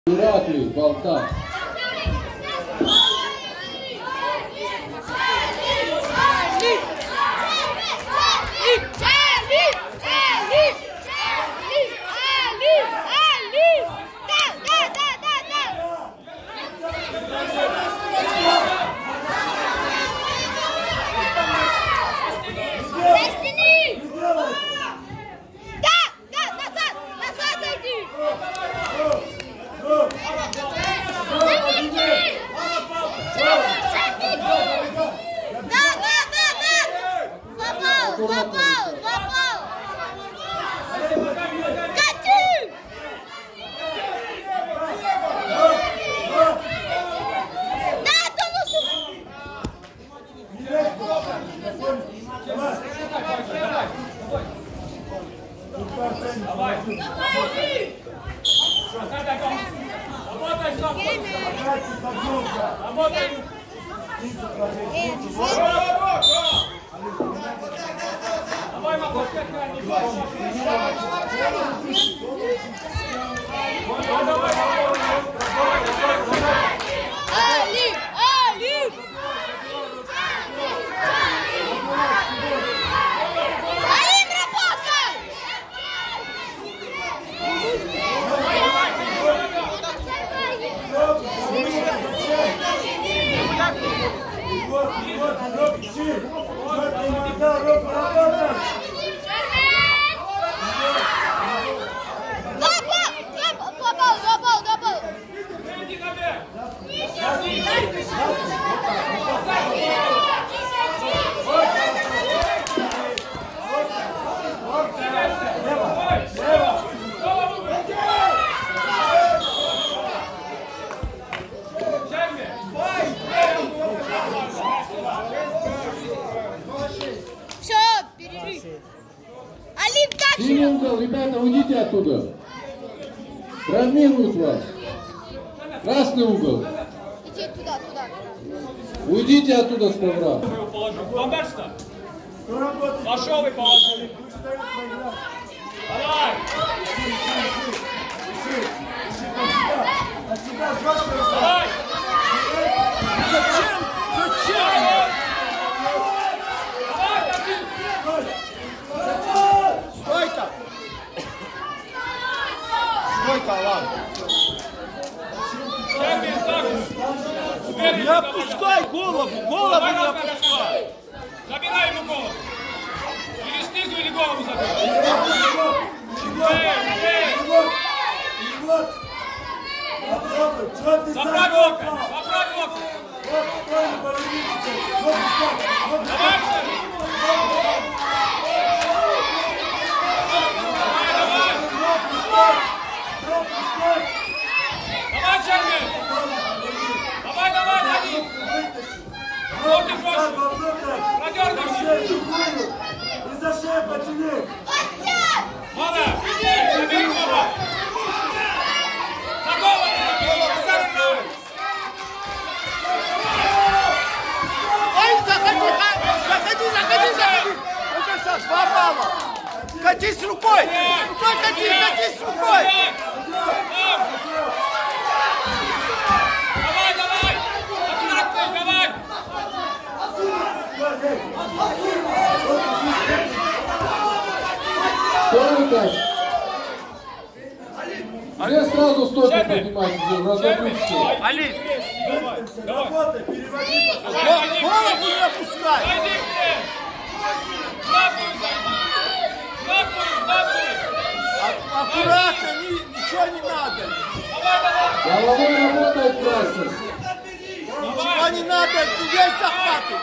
Ираклий, болта. Синий угол, ребята, уйдите оттуда. Разминуют вас. Красный угол. Иди туда. Уйдите оттуда с ковра. Пошел и положил. Давай. Давай. Зачем? Стойка, ладно. Не опускай голову не опускай. Забирай ему голову. Или снизу, или голову забирай. Заправь окна. Давай, Чермен! Давай, ходи! Руки проще! Продергай! И за шею потяни! Мало! Забери голову! За голову забери! Ой, заходи! Ну-ка, Саш, попало! Катись рукой! Катись рукой! Давай! Аккуратно, давай! Кто Все сразу стойку поднимайте, разобьются. Али! Работай, переводи! Голову не опускай! Аккуратно, ничего не надо! Головой работает красный. Ничего не надо, не весь захваты!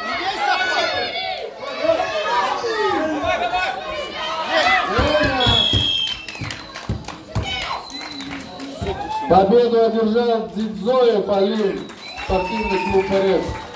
Победу одержал Дзидзоев Алим, спортивный клуб РФ.